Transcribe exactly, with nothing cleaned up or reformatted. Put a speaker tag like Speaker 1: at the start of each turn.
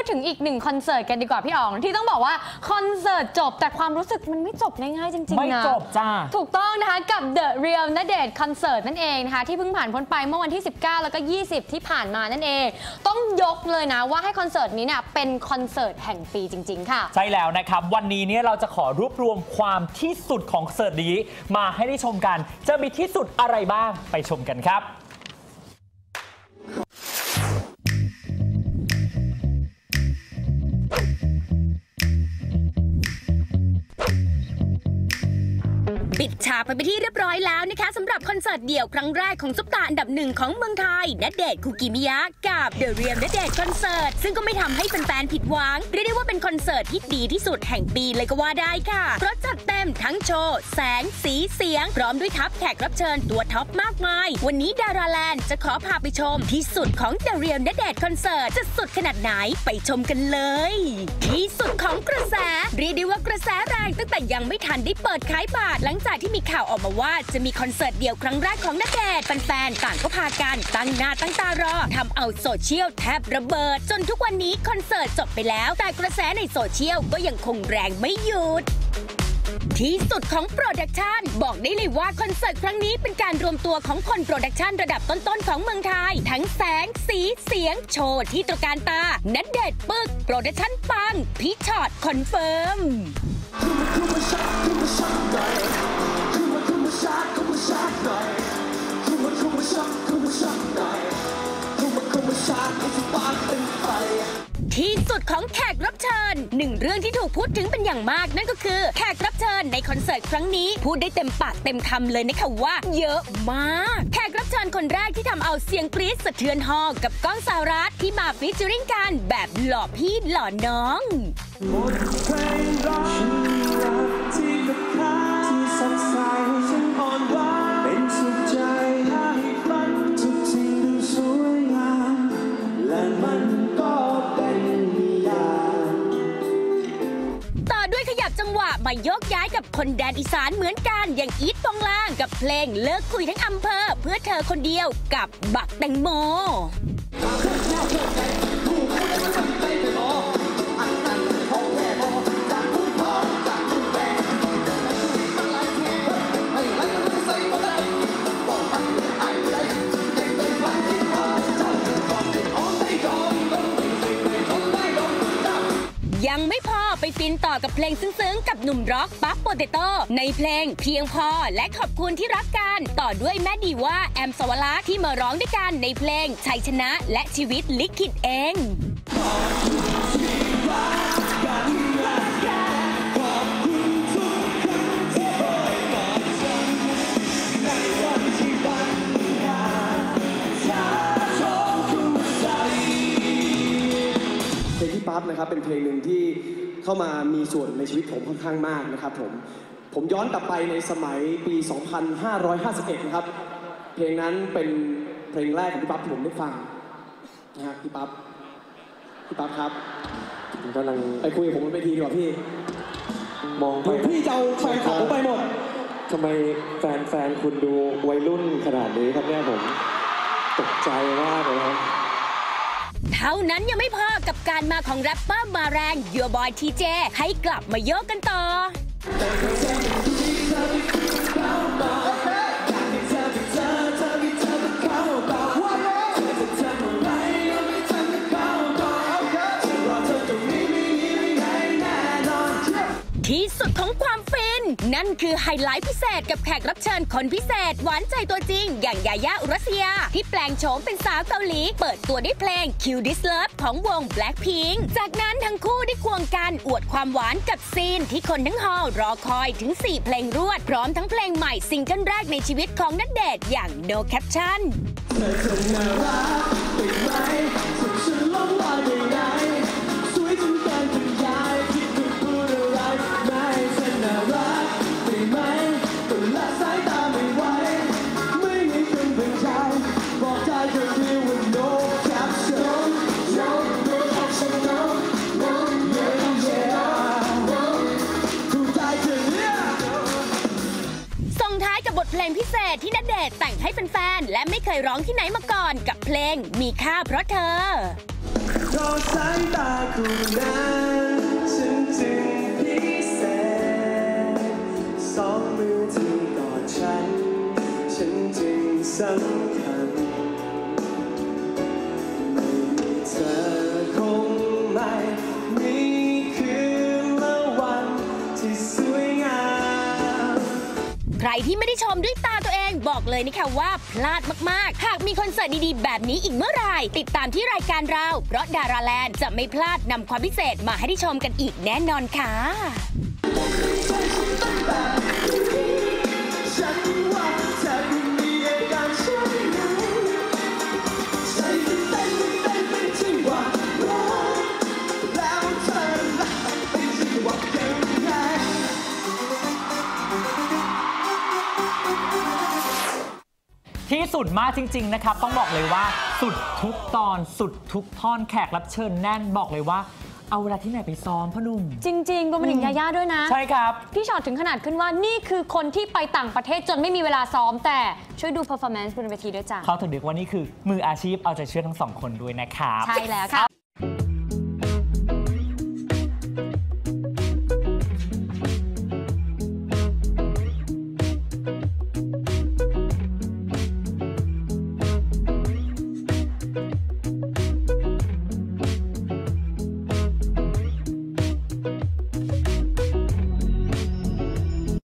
Speaker 1: ถึงอีกหนึ่งคอนเสิร์ตกันดีกว่าพี่อ๋องที่ต้องบอกว่าคอนเสิร์ตจบแต่ความรู้สึกมันไม่จบง่ายๆจริงๆนะไม่
Speaker 2: จบจ้า
Speaker 1: ถูกต้องนะคะกับ The Real ณเดชน์คอนเสิร์ตนั่นเองนะคะที่เพิ่งผ่านพ้นไปเมื่อวันที่สิบเก้าแล้วก็ยี่สิบที่ผ่านมานั่นเองต้องยกเลยนะว่าให้คอนเสิร์ตนี้เนี่ยเป็นคอนเสิร์ตแห่งปีจริงๆค่ะ
Speaker 2: ใช่แล้วนะครับวันนี้เนี่ยเราจะขอรวบรวมความที่สุดของคอนเสิร์ตนี้มาให้ได้ชมกันจะมีที่สุดอะไรบ้างไปชมกันครับ
Speaker 3: ปิดฉากไปไปที่เรียบร้อยแล้วนะคะสำหรับคอนเสิร์ตเดี่ยวครั้งแรกของซุปตาร์อันดับหนึ่งของเมืองไทยณเดชน์คุกิมิยะกับ The Real ณเดชน์คอนเสิร์ตซึ่งก็ไม่ทำให้แฟนๆผิดหวังเรียกได้ว่าเป็นคอนเสิร์ตที่ดีที่สุดแห่งปีเลยก็ว่าได้ค่ะเพราะจัดเต็มทั้งโชว์แสงสีเสียงพร้อมด้วยทัพแขกรับเชิญตัวท็อปมากมายวันนี้ดาราแลนด์จะขอพาไปชมที่สุดของ The Real ณเดชน์คอนเสิร์ตจะสุดขนาดไหนไปชมกันเลยที่สุดของกระแสเรียกได้ว่ากระแสแรงตั้งแต่ยังไม่ทันได้เปิดขายบัตรหลังจากที่มีข่าวออกมาว่าจะมีคอนเสิร์ตเดี่ยวครั้งแรกของณเดชน์แฟนๆต่างก็พากันตั้งหน้าตั้งตารอทำเอาโซเชียลแทบระเบิดจนทุกวันนี้คอนเสิร์ตจบไปแล้วแต่กระแสในโซเชียลก็ยังคงแรงไม่หยุดที่สุดของโปรดักชันบอกได้เลยว่าคอนเสิร์ตครั้งนี้เป็นการรวมตัวของคนโปรดักชันระดับต้นๆของเมืองไทยทั้งแสงสีเสียงโชว์ที่ตระการตาณเดชน์ปึกโปรดักชันปังพิชอตคอนเฟิร์มที่สุดของแขกรับเชิญหนึ่งเรื่องที่ถูกพูดถึงเป็นอย่างมากนั่นก็คือแขกรับเชิญในคอนเสิร์ตครั้งนี้พูดได้เต็มปากเต็มคำเลยนะคะว่าเยอะมากแขกรับเชิญคนแรกที่ทำเอาเสียงกรี๊ดสะเทือนฮอลกับก้องสหรัฐที่มาฟีเจอริ่งกันแบบหล่อพี่หล่อน้องจังหวะมาโยกย้ายกับคนแดนอีสานเหมือนกันอย่างอีทปองลางกับเพลงเลิกคุยทั้งอำเภอเพื่อเธอคนเดียวกับบักแตงโมยังไม่พอไปฟินต่อกับเพลงซึ้งๆกับหนุ่มร็อกปั๊บโปเตโต้ในเพลงเพียงพอและขอบคุณที่รักกันต่อด้วยแม่ดีว่าแอมสวรักษ์ที่มาร้องด้วยกันในเพลงชัยชนะและชีวิตลิขิตเอง
Speaker 4: ปั๊บนะครับเป็นเพลงหนึ่งที่เข้ามามีส่วนในชีวิตผมค่อนข้างมากนะครับผมผมย้อนกลับไปในสมัยปี สองพันห้าร้อยห้าสิบเอ็ด นะครับเพลงนั้นเป็นเพลงแรกของพี่ปั๊บที่ผมได้ฟังนะฮะพี่ปั๊บพี่ปั๊บครับผมกำลังไปคุยกับผมบนเวทีดีกว่าพี่มองไปพี่จะเอาแฟนของผมไปหมดทำไมแฟนแฟนคุณดูวัยรุ่นขนาดนี้ครับเนี่ยผมตกใจมากเลยครับ
Speaker 3: เท่านั้นยังไม่พอกับการมาของแรปเปอร์มาแรง Your Boy ที เจ ให้กลับมาโยกกันต่อที่สุดของความฟินนั่นคือไฮไลท์พิเศษกับแขกรับเชิญคนพิเศษหวานใจตัวจริงอย่างยายาอุรัสยาที่แปลงโฉมเป็นสาวเกาหลีเปิดตัวด้วยเพลง Kill This Love ของวง Blackpink จากนั้นทั้งคู่ได้ควงกันอวดความหวานกับซีนที่คนทั้งฮอลรอคอยถึงสี่เพลงรวดพร้อมทั้งเพลงใหม่ซิงเกิลแรกในชีวิตของณเดชน์อย่าง No Captionเพลงพิเศษที่ณเดชน์แต่งให้แฟนๆและไม่เคยร้องที่ไหนมาก่อนกับเพลงมีค่าเพราะเธอ
Speaker 4: เพราะสายตาคู่นั้นฉันจึงพิเศษสองมือที่กอดฉันฉันจึงสำคัญไม่มีเธอคงไม่มีคืนและวันที่สวยงาม
Speaker 3: ใครที่ไม่ได้ชมด้วยตาตัวเองบอกเลยนะคะว่าพลาดมากๆ หากมีคอนเสิร์ตดีๆแบบนี้อีกเมื่อไหร่ติดตามที่รายการเรา เพราะดาราแลนด์จะไม่พลาดนำความพิเศษมาให้ได้ชมกันอีกแน่นอนค่ะ
Speaker 4: ฉันว่าเธอคงมีอาการใช่ไหมใจมันเต้นมันเต้นเป็นจังหวะรักแล้วเธอล่ะเป็นจังหวะยังไง
Speaker 2: ที่สุดมากจริงๆนะครับต้องบอกเลยว่าสุดทุกตอนสุดทุกท่อนแขกรับเชิญแน่นบอกเลยว่าเอาเวลาที่ไหนไปซ้อมพ่อหนุ่ม
Speaker 1: จริงๆรวมไปถึงยาย่าด้วยนะ
Speaker 2: ใช่ครับ
Speaker 1: พี่ชอตถึงขนาดขึ้นว่านี่คือคนที่ไปต่างประเทศจนไม่มีเวลาซ้อมแต่ช่วยดู performance บนเวทีด้วยจ้ะ
Speaker 2: เขาถึงเรียกว่านี่คือมืออาชีพเอาใจเชื่อทั้งสองคนด้วยนะครับ
Speaker 1: ใช่แล้วค่ะ